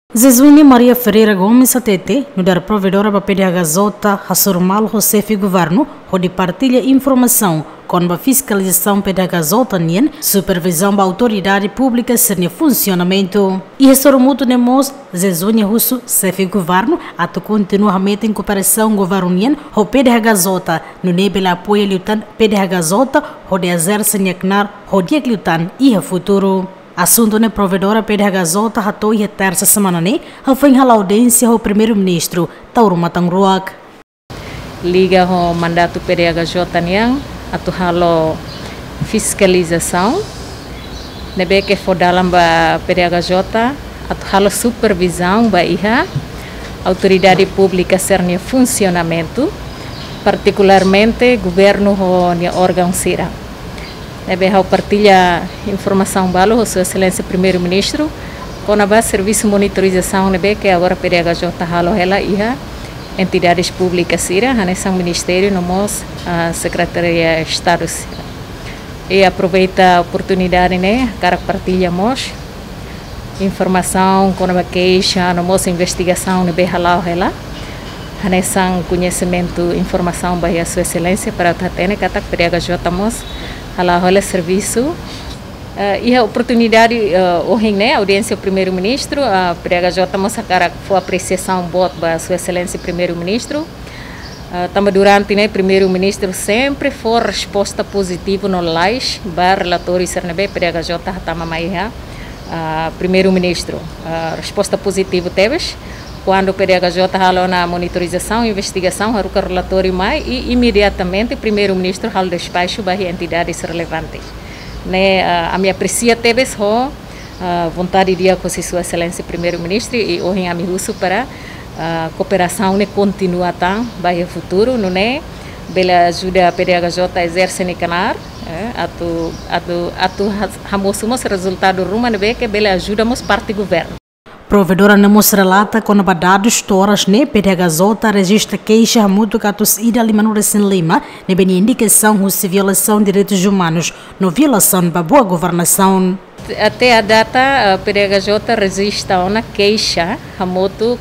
Zezuini Maria Ferreira Gomes ATT, no dar provedora para PDH Zota, Hassurmal José Governo, onde partilha informação com a fiscalização PDH Zota Nien, supervisão da autoridade pública sem funcionamento. E Hassurmuto Nemos, Zezuini Russo, Sefi Governo, ato continuamente em cooperação governo Nien, o PDH Zota, no nível apoio lutan PDH Zota, onde exerce Nhaknar, onde lutan e a futuro. Assunto na provedora PDH Zota ratou e a terça semana foi a audiência ao primeiro-ministro Tauro Matangruak. Liga ao mandato PDH Zota niang atu halo fiscalização nebe que fodalam ba PDH Zota atu halo supervisão ba iha autoridade pública sernia funcionamento particularmente governo ho nia órgão sira. Nebe ao partilha informação balo ao Sua Excelência Primeiro-Ministro com a base serviço monitorização nebe que agora PDH Zota halo ela iha entidades públicas sira hanesang ministério nomos Secretaria de Estado sira. E aproveita a oportunidade para partilhamos informação com a queixa nomos investigação nebe halau ela hanesang conhecimento informação bahia Sua Excelência para tatene katak PDH Zota mos halau ela serviço e a oportunidade hoje audiência do primeiro-ministro a PDH Zota moça cara foi apreciação bot para Sua Excelência Primeiro-Ministro também durante primeiro-ministro sempre foi resposta positiva no lais bar relatório sernebe PDH Zota tama maiha primeiro-ministro resposta positiva teves quando o PDH Zota halou na monitorização investigação haruka relatório mai e imediatamente primeiro-ministro halou despacho para entidades relevantes. A minha aprecia teve vontade de com Sua Excelência Primeiro-Ministro e hoje a uso para cooperação continua tão para o futuro não é bela ajuda a PDH Zota exerce no canar atu hamosumos resultado ruma nebe que bela ajudamos parte governo. Provedora nemos relata com dados toras ne PDH Zota registra queixa muito catos ida limanura sem lima ne bem indicação de violação de direitos humanos no violação da boa governação. Até a data PDH Zota registra uma queixa hamoto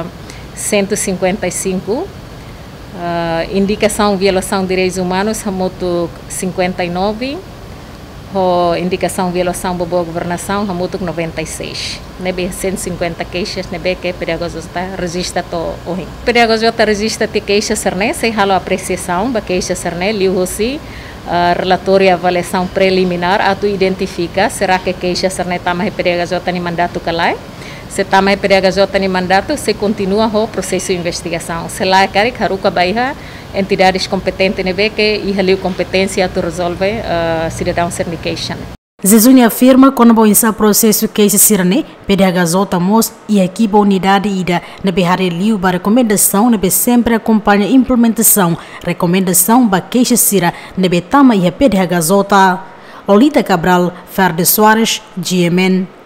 155 indicação violação de direitos humanos hamoto 59 indicação violação da boa governação hamoto 96 nebe 150 queixas nebe que PDH Zota registra to hoje PDH Zota registra te queixa serne se halo apreciação ba queixa serne liu hosi relatório avaliação preliminar atu identifica será que queixa serne tama PDH Zota ni mandato kalai se tama PDH Zota ni mandato se continua o processo de investigação se lá cari haruka baiha entidades competentes nebe que ihaliu competência tu resolve cidadão cernication. Zezuini afirma que no esse processo que se sirene PDH Zota mos e a equipa unidade ida nebe hareliu para recomendação nebe sempre acompanha a implementação recomendação ba queixa sira nebe tama e PDH Zota. Lolita Cabral, Ferde Soares, GMN.